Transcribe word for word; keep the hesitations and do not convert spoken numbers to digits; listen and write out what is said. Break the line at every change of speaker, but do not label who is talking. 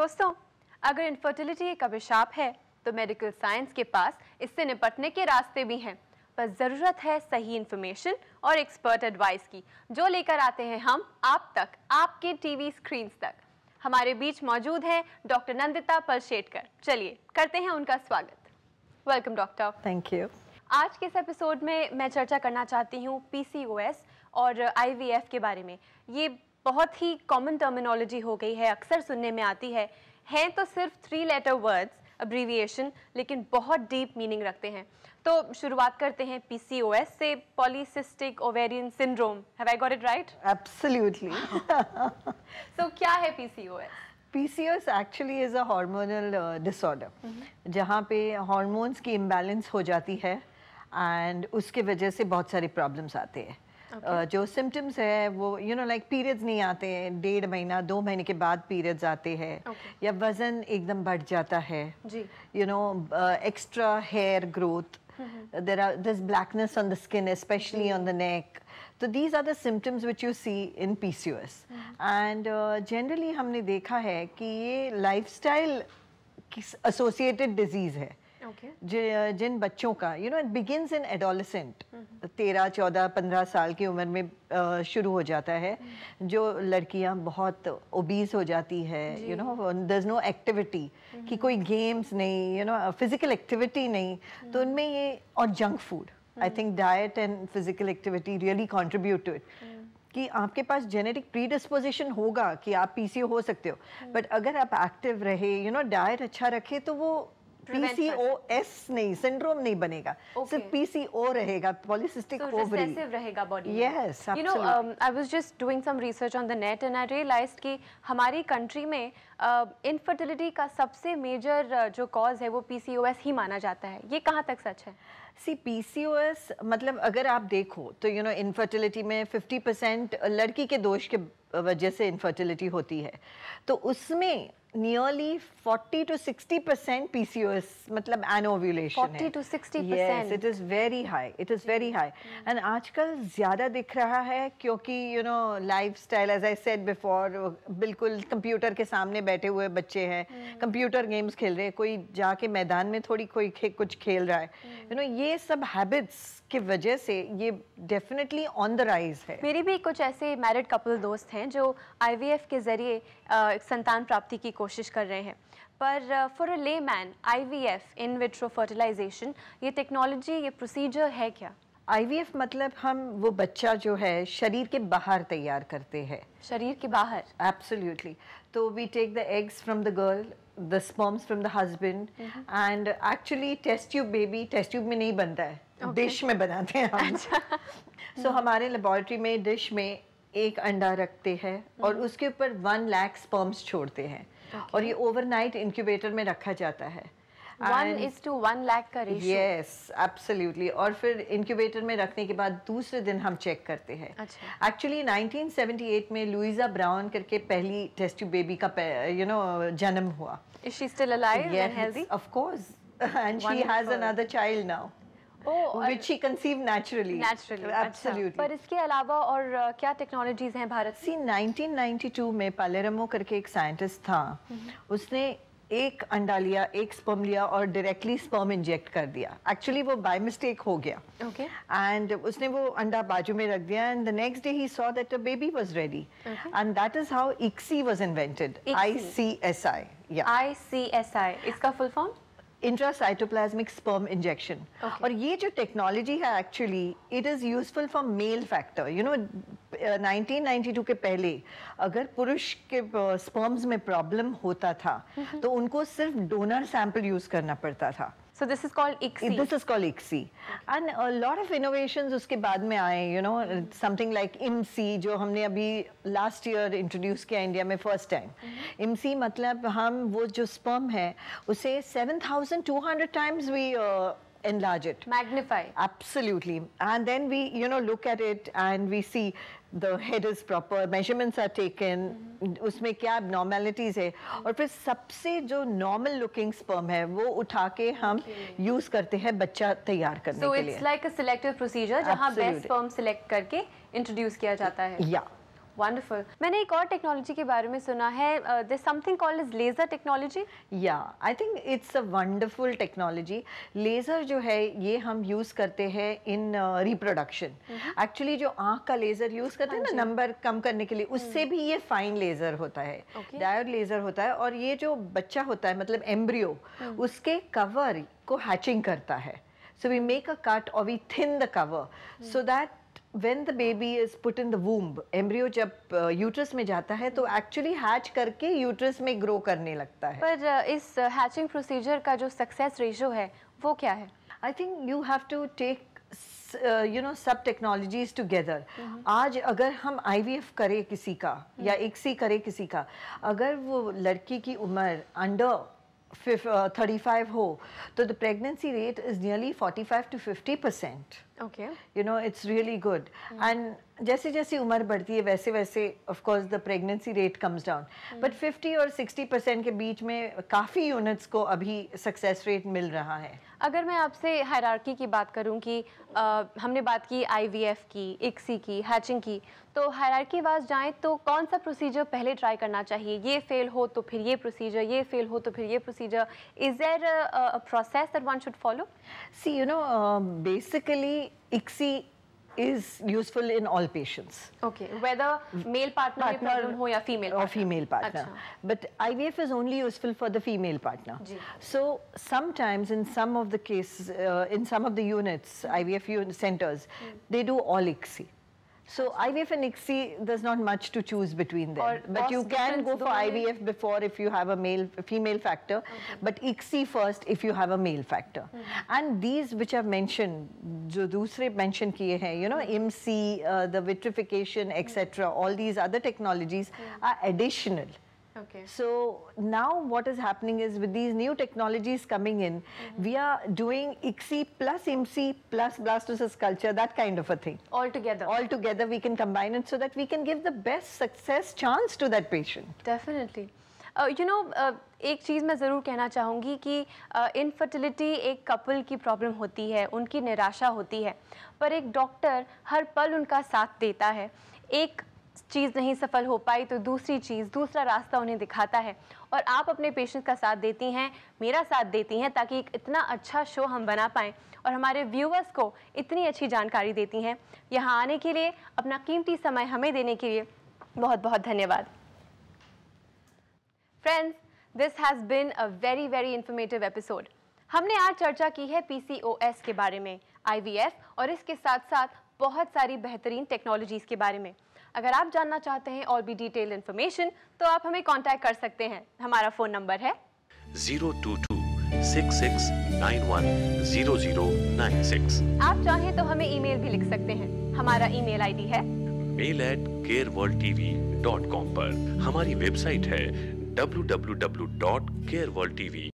दोस्तों, अगर इनफर्टिलिटी एक अभिशाप है तो मेडिकल साइंस के पास इससे निपटने के रास्ते भी हैं, पर ज़रूरत है सही इन्फॉर्मेशन और एक्सपर्ट एडवाइस की, जो लेकर आते हैं हम आप तक, आपके टीवी स्क्रीन्स तक। हमारे बीच मौजूद हैं डॉक्टर नंदिता पलशेटकर। चलिए करते हैं उनका स्वागत। Welcome doctor.
Thank you.
आज के इस एपिसोड में मैं चर्चा करना चाहती हूँ पीसीओएस और आईवीएफ के बारे में। ये बहुत ही कॉमन टर्मिनोलॉजी हो गई है, अक्सर सुनने में आती है। हैं तो सिर्फ थ्री लेटर वर्ड्स, अब्रीविएशन, लेकिन बहुत डीप मीनिंग रखते हैं। तो शुरुआत करते हैं पीसीओएस से, polycystic ovarian syndrome. Have I got it right?
Absolutely.
So क्या है PCOS?
P C O S actually is a hormonal uh, disorder, जहाँ पे हार्मोन्स की इम्बैलेंस हो जाती है एंड उसके वजह से बहुत सारे प्रॉब्लम्स आते हैं। okay. uh, जो सिम्टम्स है वो यू नो लाइक पीरियड्स नहीं आते हैं, डेढ़ महीना दो महीने के बाद पीरियड्स आते हैं, okay. या वजन एकदम बढ़ जाता है, you know extra hair growth, there are there's blackness on the skin, especially on the neck. So these are the symptoms which you see in P C O S. Mm-hmm. And uh, generally हमने देखा है कि ये lifestyle associated disease है. Okay. जिन बच्चों का you know it begins in adolescent, तेरह चौदह पंद्रह साल की उम्र में uh, शुरू हो जाता है, mm-hmm. जो लड़कियां बहुत ओबीज हो जाती है, you know there's no activity, mm-hmm. कि कोई गेम्स नहीं, you know physical activity नहीं, mm-hmm. तो उनमें ये और junk food, I think diet and physical activity really contribute to it. mm-hmm. कि आपके पास जेनेटिक प्रीडिस्पोजिशन होगा कि आप पीसीओ हो सकते हो, बट mm-hmm. अगर आप एक्टिव रहे, यू नो डाइट अच्छा रखे, तो वो पीसीओएस नहीं, सिंड्रोम नहीं बनेगा, okay. सिर्फ पीसीओ रहेगा, पॉलीसिस्टिक ओवरी
रहेगा body.
Yes,
you know I was just doing some research on the net and I realised कि हमारी कंट्री में इनफर्टिलिटी uh, का सबसे मेजर uh, जो कॉज है वो पीसीओएस ही माना जाता है। ये कहाँ तक सच है?
सी पीसीओएस मतलब अगर आप देखो तो यू नो इनफर्टिलिटी में फिफ्टी परसेंट लड़की के दोष के वजह से इनफर्टिलिटी होती है, तो उसमें nearly forty to sixty percent PCOS मतलब एनोव्यूलेशन है।
Forty to sixty percent.
Yes, it is very high. It is very high. And आजकल ज़्यादा दिख रहा है क्योंकि you know lifestyle, as I said before, बिल्कुल कंप्यूटर के सामने बैठे हुए बच्चे हैं, कंप्यूटर गेम्स खेल रहे हैं, कोई जाके मैदान में थोड़ी कोई खे, कुछ खेल रहा है, you know ये सब हैबिट्स की वजह से ये डेफिनेटली ऑन द राइज है।
मेरी भी कुछ ऐसे मैरिड कपल दोस्त हैं जो आईवीएफ के जरिए संतान प्राप्ति की कोशिश कर रहे हैं, पर for a layman IVF in vitro fertilisation ये टेक्नोलॉजी, ये प्रोसीजर है क्या?
आईवीएफ मतलब हम वो बच्चा जो है शरीर के बाहर तैयार करते हैं।
शरीर के बाहर?
एब्सोल्युटली। तो we take the eggs from the girl, the sperms from the husband, and actually test tube baby test tube में नहीं बनता है, okay. डिश में बनाते हैं हम। सो so, हमारे लेबोरेटरी में डिश में एक अंडा रखते हैं और उसके ऊपर वन लाख स्पर्म्स छोड़ते हैं, okay. और ये ओवरनाइट इंक्यूबेटर में रखा जाता है।
One is to one lakh का रेशियो?
Yes, absolutely. और फिर इंक्यूबेटर में रखने के बाद दूसरे दिन हम चेक करते हैं। एक्चुअली नाइनटीन सेवेंटी एट में लुइजा ब्राउन करके पहली टेस्ट ट्यूब बेबी का यू नो जन्म हुआ।
Is she still alive and healthy?
Of course, and she has another child now, Oh, which she conceived naturally.
Naturally,
absolutely.
अच्छा। पर इसके अलावा और uh, क्या टेक्नोलॉजीज हैं भारत में?
See, नाइनटीन नाइंटी टू में पालेरमो करके एक साइंटिस्ट था, उसने एक अंडा लिया, एक स्पर्म लिया और डायरेक्टली स्पर्म इंजेक्ट कर दिया। एक्चुअली वो बाय मिस्टेक हो गया,
okay.
एंड उसने वो अंडा बाजू में रख दिया, एंड द नेक्स्ट डे ही saw that a baby was ready, and that is how ICSI was invented. I C S I. Yeah, I C S I इसका full form? Intracytoplasmic sperm injection. और ये जो technology है actually it is useful for male factor. You know nineteen ninety two के पहले अगर पुरुष के स्पर्म्स में प्रॉब्लम होता था तो उनको सिर्फ डोनर सैंपल यूज करना पड़ता था।
So this is called I C S I?
This is called I C S I. And a lot of innovations उसके बाद में आए, you know, something like I M C जो हमने अभी last year introduce किया इंडिया में first time. I M C मतलब हम वो जो sperm है उसे seven thousand two hundred times we uh, enlarge it,
magnify.
Absolutely. And then we you know look at it and we see the head is proper, measurements are taken, उसमें क्या abnormalities है, और फिर सबसे जो normal looking sperm है वो उठा के हम okay. use करते हैं बच्चा तैयार करने के लिए।
So it's like a selective procedure जहाँ best sperm select करके introduce किया जाता है।
Yeah.
वंडरफुल। मैंने एक और टेक्नोलॉजी के बारे में सुना है, there something called as laser technology.
या I think it's a wonderful technology. Laser जो है ये हम यूज़ करते हैं इन रिप्रोडक्शन। एक्चुअली जो आँख का लेज़र यूज़ करते हैं ना नंबर कम करने के लिए, उससे भी ये फाइन लेज़र होता है, डायोड लेज़र होता है। और ये जो बच्चा होता है मतलब एम्ब्रियो, उसके कवर को हैचिंग करता है। So we make a cut or we thin the cover hmm. so that when the baby is put in the womb, embryo जब यूट्रस uh, में जाता है तो एक्चुअली हैच करके यूट्रस में ग्रो करने लगता है।
पर uh, इस हैचिंग uh, प्रोसीजर का जो सक्सेस रेशो है वो क्या है?
I think you have to take you know सब टेक्नोलॉजीज टुगेदर। आज अगर हम आईवीएफ करें किसी का hmm. या एक्सी करे किसी का, अगर वो लड़की की उम्र अंडर thirty-five हो तो the pregnancy rate is nearly forty-five to fifty percent.
Okay.
You know, it's really good. Mm. And जैसे जैसे उम्र बढ़ती है वैसे वैसे of course the pregnancy rate comes down. Mm. But fifty और sixty percent के बीच में काफ़ी यूनिट्स को अभी सक्सेस रेट मिल रहा है।
अगर मैं आपसे हायरार्की की बात करूं कि आ, हमने बात की आईवीएफ की, इक्सी की, हैचिंग की, तो हायरार्की वाइज जाएं तो कौन सा प्रोसीजर पहले ट्राई करना चाहिए? ये फेल हो तो फिर ये प्रोसीजर, ये फेल हो तो फिर ये procedure. Is there a process that one should follow?
See you know basically ICSI is useful in all patients.
Okay, whether male partner में problem हो या female partner.
Or female partner. But I V F is only useful for the female partner. Ji. So sometimes in some of the cases, uh, in some of the units, I V F unit centers, mm. they do all ICSI. So I V F and ICSI, there's not much to choose between them. Or but you can go for I V F before if you have a male, female factor. Okay. But ICSI first if you have a male factor. Mm-hmm. And these which I've mentioned, जो दूसरे mention किए हैं, you know, I M C, uh, the vitrification, et cetera. Mm-hmm. All these other technologies mm-hmm. are additional.
Okay.
So now what is happening is with these new technologies coming in, mm-hmm. we are doing ICSI plus I M C plus blastocyst culture, that kind of a thing.
All together.
All together we can combine it so that we can give the best success chance to that patient.
Definitely. Uh, you know, uh, एक चीज़ मैं ज़रूर कहना चाहूँगी कि infertility uh, एक couple की problem होती है, उनकी निराशा होती है, पर एक डॉक्टर हर पल उनका साथ देता है। एक चीज़ नहीं सफल हो पाई तो दूसरी चीज़, दूसरा रास्ता उन्हें दिखाता है। और आप अपने पेशेंट का साथ देती हैं, मेरा साथ देती हैं, ताकि एक इतना अच्छा शो हम बना पाएँ और हमारे व्यूअर्स को इतनी अच्छी जानकारी देती हैं। यहाँ आने के लिए, अपना कीमती समय हमें देने के लिए बहुत बहुत धन्यवाद। Friends, this has been a very very informative episode. हमने आज चर्चा की है पीसीओएस के बारे में, आईवीएफ और इसके साथ साथ बहुत सारी बेहतरीन टेक्नोलॉजीज़ के बारे में। अगर आप जानना चाहते हैं और भी डिटेल इन्फॉर्मेशन तो आप हमें कांटेक्ट कर सकते हैं। हमारा फ़ोन नंबर है
zero two two six six nine one zero zero nine six।
आप चाहें तो हमें ईमेल भी लिख सकते हैं। हमारा ईमेल आईडी है
mail at careworld t v dot com पर। हमारी वेबसाइट है w w w dot careworld t v